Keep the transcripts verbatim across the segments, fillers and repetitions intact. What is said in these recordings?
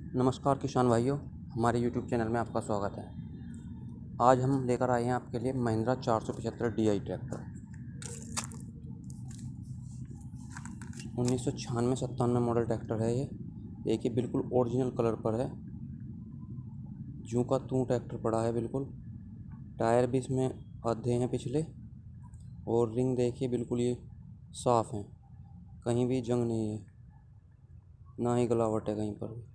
नमस्कार किसान भाइयों, हमारे यूट्यूब चैनल में आपका स्वागत है। आज हम लेकर आए हैं आपके लिए महिंद्रा चार सौ पचहत्तर डी आई ट्रैक्टर। उन्नीस सौ छियानवे सत्तानवे मॉडल ट्रैक्टर है ये। देखिए बिल्कुल ओरिजिनल कलर पर है, जूं का तूं ट्रैक्टर पड़ा है बिल्कुल। टायर भी इसमें आधे हैं पिछले, और रिंग देखिए बिल्कुल ये साफ़ है, कहीं भी जंग नहीं है, ना ही गलावट है कहीं पर भी।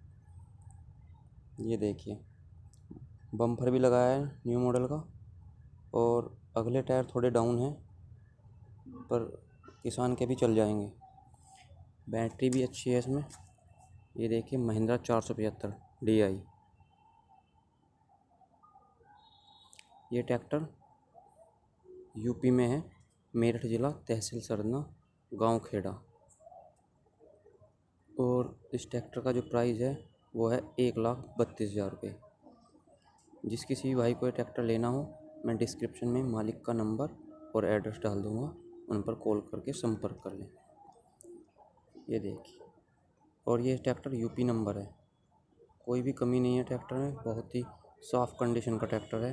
ये देखिए बम्पर भी लगाया है न्यू मॉडल का, और अगले टायर थोड़े डाउन हैं पर किसान के भी चल जाएंगे। बैटरी भी अच्छी है इसमें। ये देखिए महिंद्रा चार सौ पचहत्तर डी आई। ये ट्रैक्टर यूपी में है, मेरठ ज़िला, तहसील सरना, गांव खेड़ा। और इस ट्रैक्टर का जो प्राइस है वो है एक लाख बत्तीस हज़ार रुपये। जिस किसी भी भाई को ये ट्रैक्टर लेना हो, मैं डिस्क्रिप्शन में मालिक का नंबर और एड्रेस डाल दूँगा, उन पर कॉल करके संपर्क कर लें। ये देखिए, और ये ट्रैक्टर यूपी नंबर है, कोई भी कमी नहीं है ट्रैक्टर में, बहुत ही साफ़ कंडीशन का ट्रैक्टर है।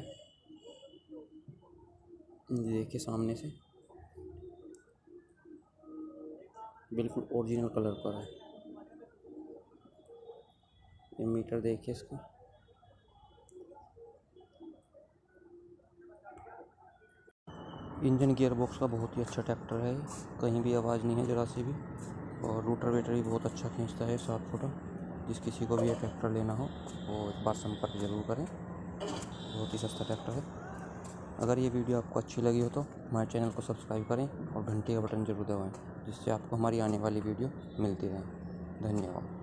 ये देखिए सामने से बिल्कुल ओरिजिनल कलर पर है। ये मीटर देखिए इसका। इंजन गियर बॉक्स का बहुत ही अच्छा ट्रैक्टर है, कहीं भी आवाज़ नहीं है ज़रा सी भी। और रूटर वेटर भी बहुत अच्छा खींचता है सात फुटा। जिस किसी को भी ये ट्रैक्टर लेना हो वो एक बार संपर्क ज़रूर करें, बहुत ही सस्ता ट्रैक्टर है। अगर ये वीडियो आपको अच्छी लगी हो तो हमारे चैनल को सब्सक्राइब करें और घंटी का बटन ज़रूर दबाएं, जिससे आपको हमारी आने वाली वीडियो मिलती रहे। धन्यवाद।